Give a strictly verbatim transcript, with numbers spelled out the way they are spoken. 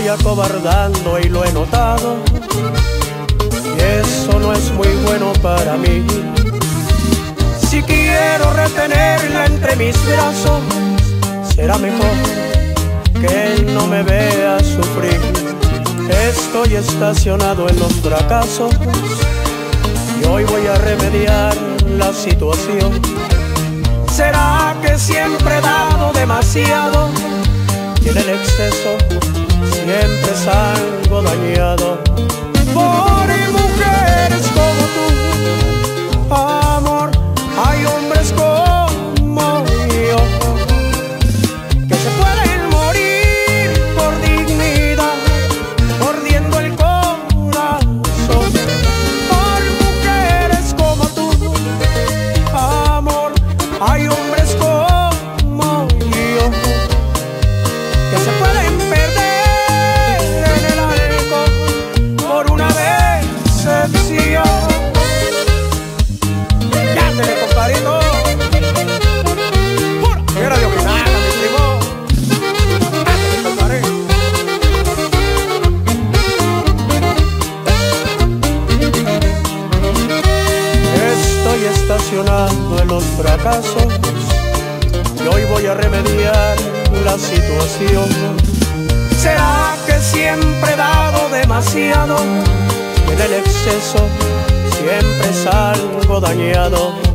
estoy acobardando y lo he notado, y eso no es muy bueno para mí. Si quiero retenerla entre mis brazos, será mejor que él no me vea sufrir. Estoy estacionado en los fracasos y hoy voy a remediar la situación. ¿Será que siempre he dado demasiado y en el exceso siempre salgo dañado? Por mujeres como tú, amor, hay hombres como yo que se pueden morir por dignidad, mordiendo el corazón. Por mujeres como tú, amor, hay hombres como yo que se pueden perder en el alcohol por una decepción. ¡Ya te le compadrito! ¡Pura! ¡Era de Oquinaga, mi primo! ¡Ya te le compadre! Estoy estacionado en los fracasos y hoy voy a remediar la situación. ¿Será que siempre he dado demasiado y en el exceso siempre salgo dañado?